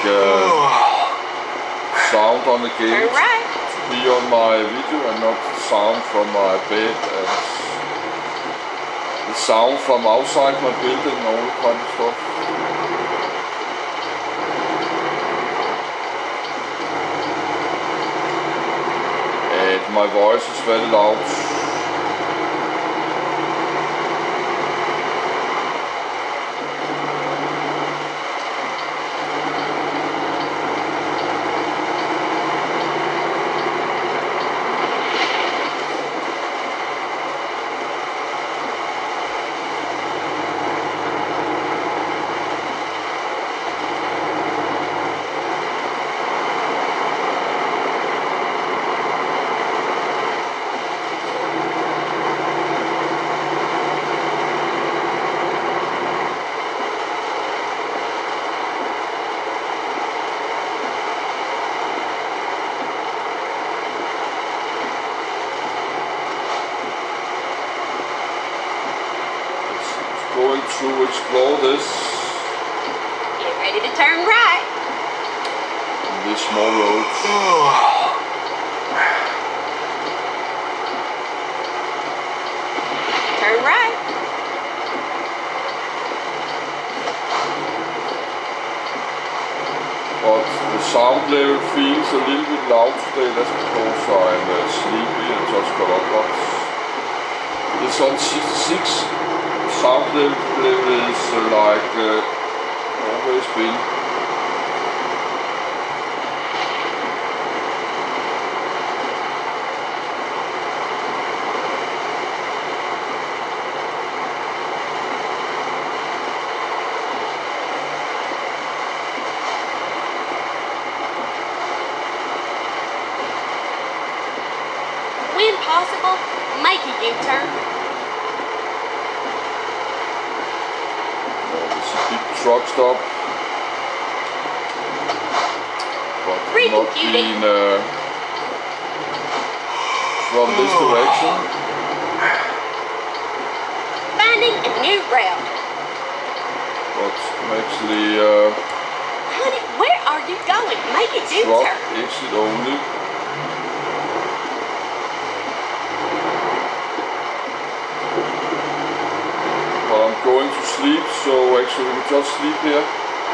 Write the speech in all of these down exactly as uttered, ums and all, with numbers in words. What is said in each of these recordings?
uh, sound on the gate right. to be on my video and not sound from my bed and the sound from outside my building and all that kind of stuff. And my voice is very loud. Going to explore this. Get ready to turn right. This small road. Turn right. But the sound level feels a little bit loud today. That's because I'm uh, sleepy and just got up. But it's on sixty-six. Sound level is uh, like uh, always been. When possible, make a U-turn. Truck stop, but Freaking not cutie. being uh, from this direction. Finding a new route. But actually, uh, Honey, where are you going? Make a truck U-turn. exit only. But I'm going to sleep, so actually we can just sleep here.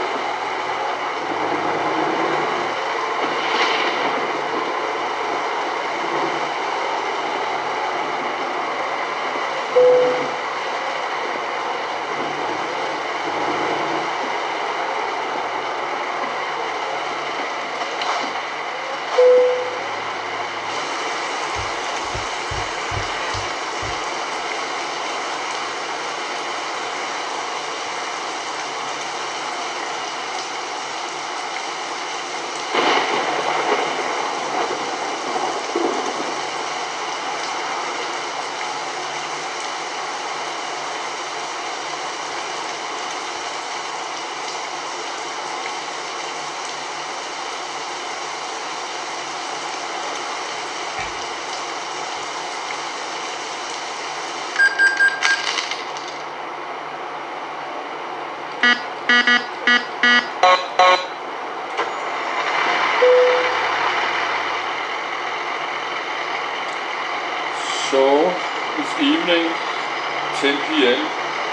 So it's evening, ten p m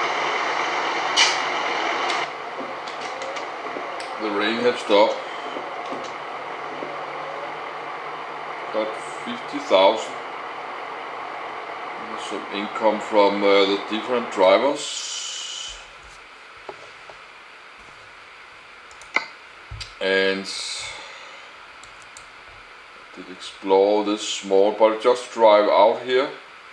The rain has stopped. Got fifty thousand. Some income from uh, the different drivers. And did explore this small, but just drive out here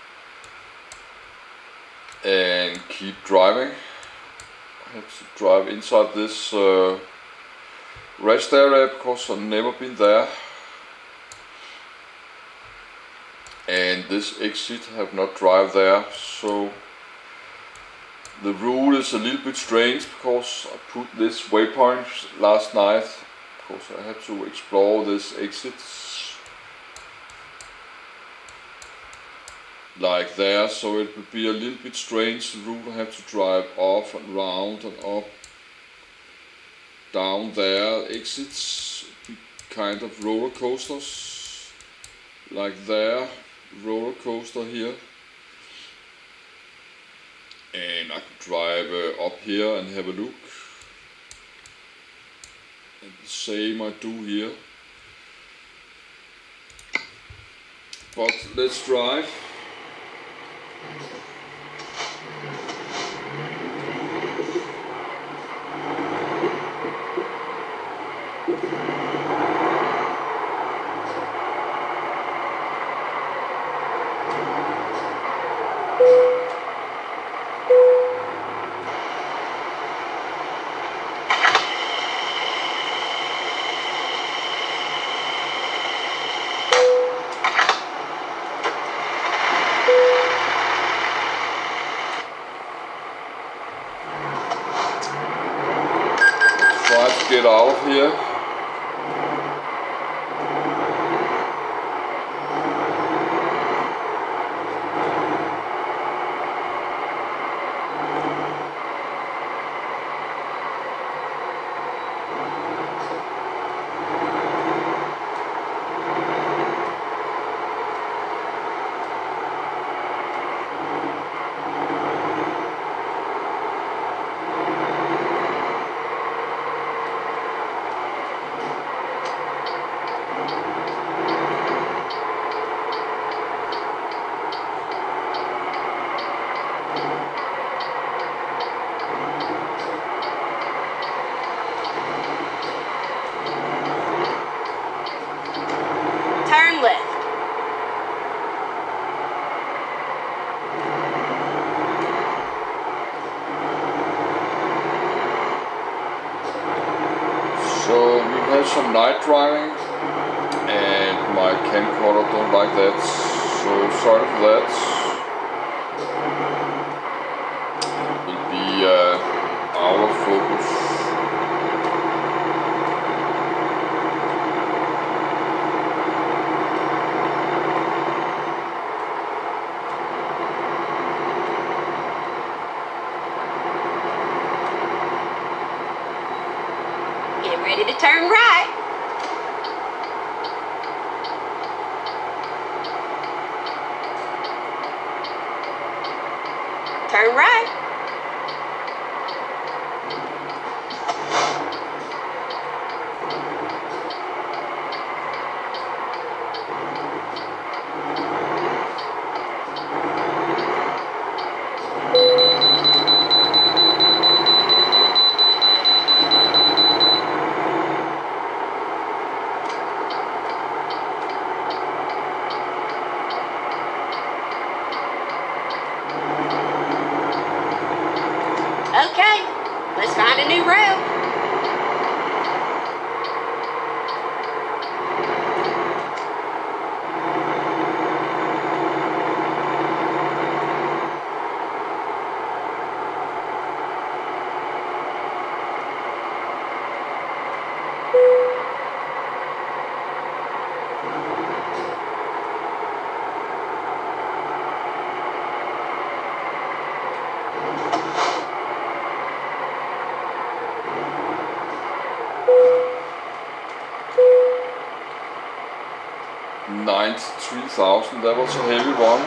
and keep driving. I have to drive inside this uh, rest area because I've never been there, and this exit have not drive there, so the rule is a little bit strange because I put this waypoint last night because I had to explore this exit like there, so it would be a little bit strange. The route I have to drive off and round and up down there exits, kind of roller coasters, like there, roller coaster here. And I could drive uh, up here and have a look. And the same I do here. But let's drive. Try to get out of here. Turn left. So we have some night driving, and my camcorder don't like that, so sorry for that. It will be uh, out of focus. Get ready to turn right. Turn right. Okay, let's find a new route. ninety-three thousand, that was a heavy one.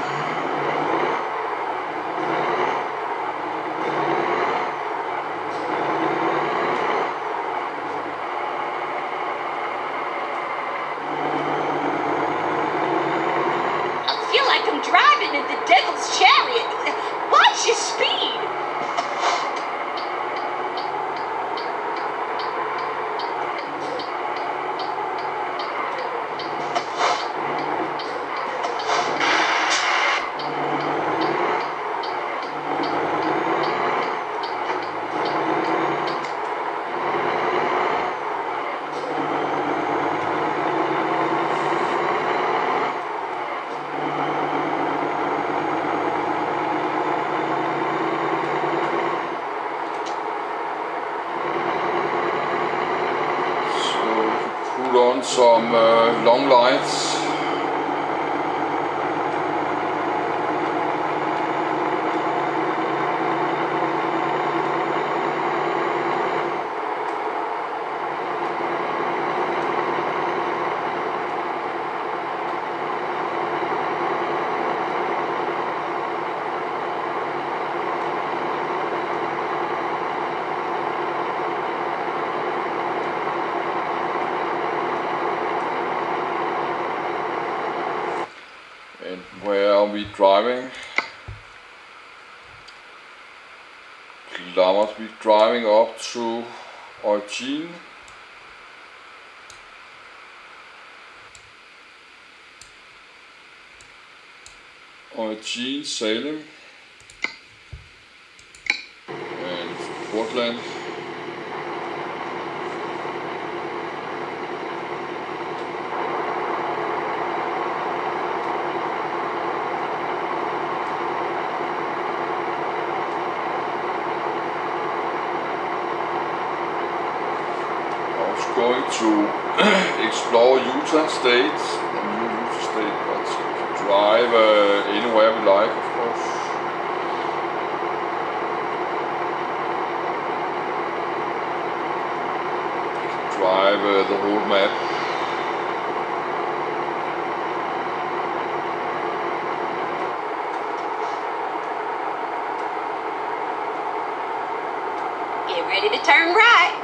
I feel like I'm driving in the devil's chariot. Watch your speed. Put on some uh, long lights. are we driving? Kilometers we're driving up to Eugene. Eugene, Salem, and Portland. Going to explore Utah State, the new Utah State, but we can drive uh, anywhere we like, of course. We can drive uh, the whole map. Get ready to turn right.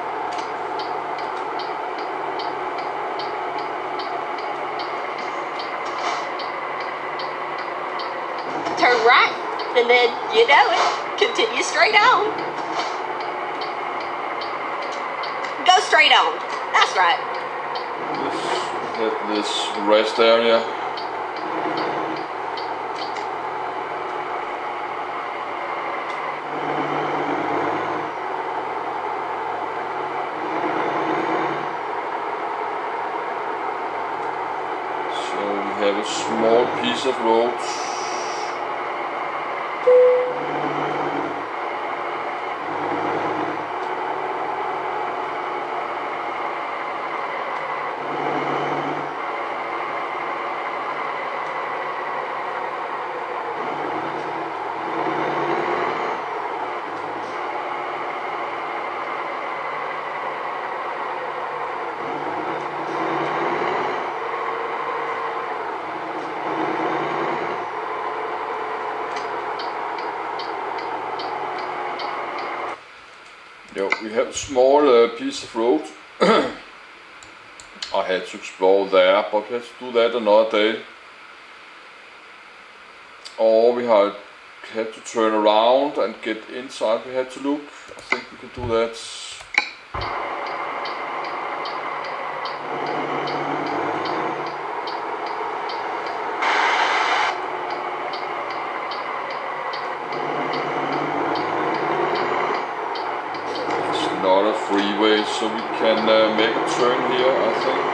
Turn right, and then, you know it, continue straight on. Go straight on. That's right. Let's hit this rest area. So we have a small piece of road. Yeah, we have a small uh, piece of road. I had to explore there, but we have to do that another day. Or we had, had to turn around and get inside. We had to look. I think we can do that. Not a freeway, so we can uh, make a turn here, I think.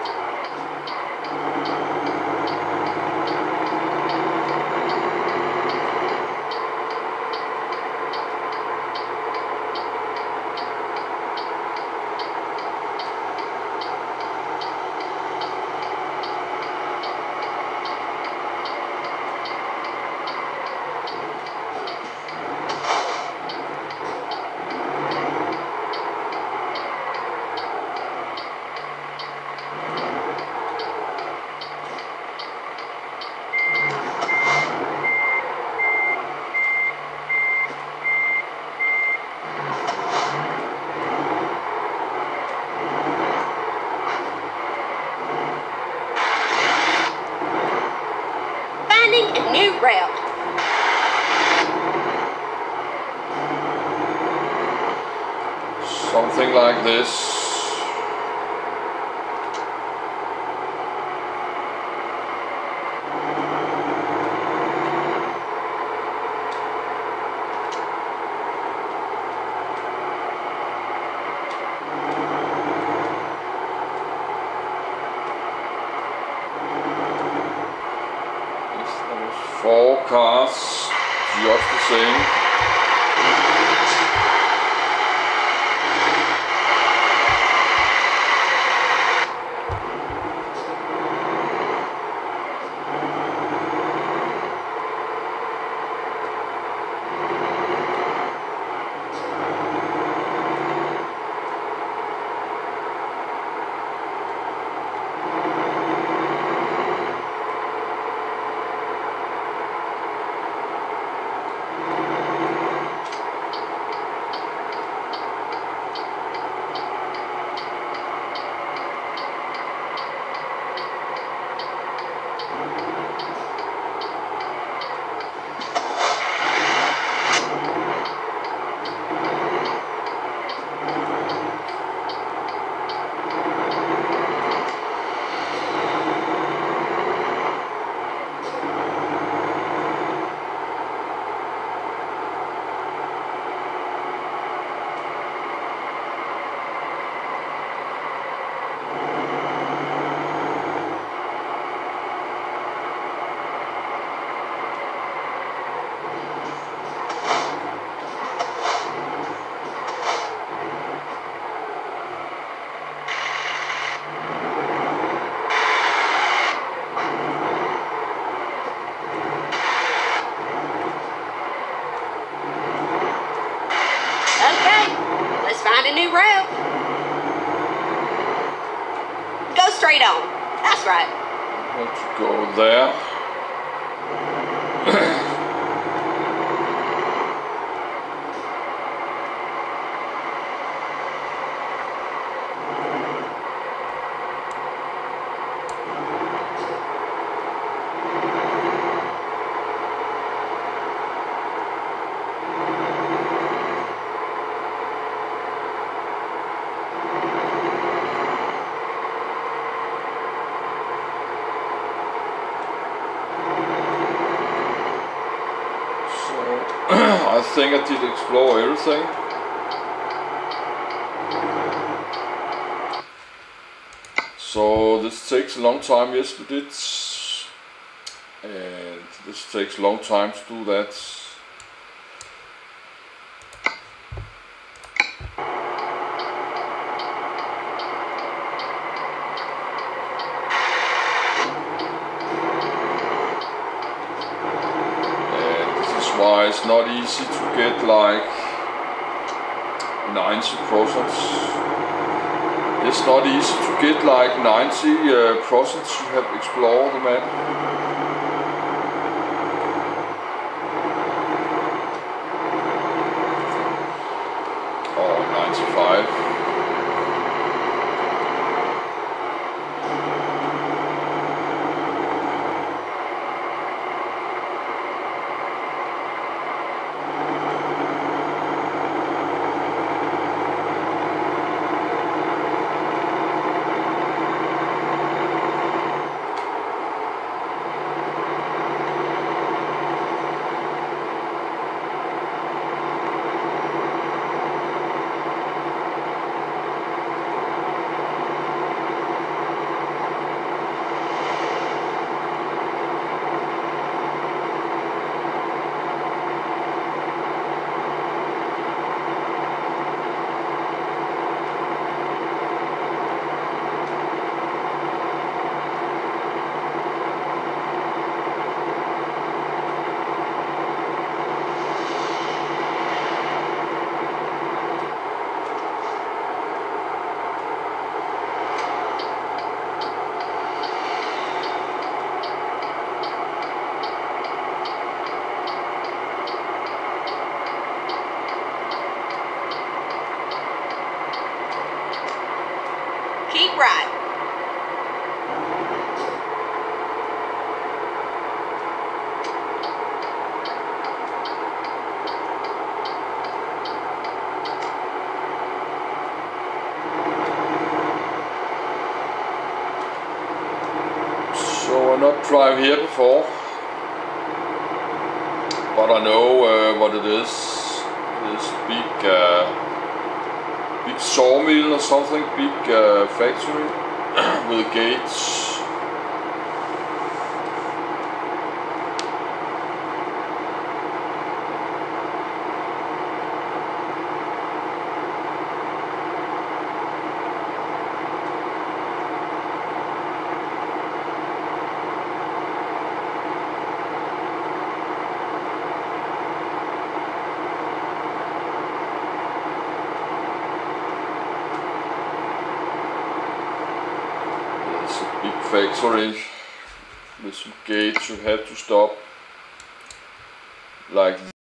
A new route. Something like this. Four cars, just the same. straight on. That's right. I have to go there. I think I did explore everything. So this takes a long time, yes we did. And this takes a long time to do that. Why it's not easy to get like ninety percent. It's not easy to get like ninety percent uh, you have explored the map. Or ninety-five. Keep right. So I not drive here before, but I know uh, what it is. This big, uh, big sawmill or something, big uh, factory with gates. Big factory with some gates you have to stop like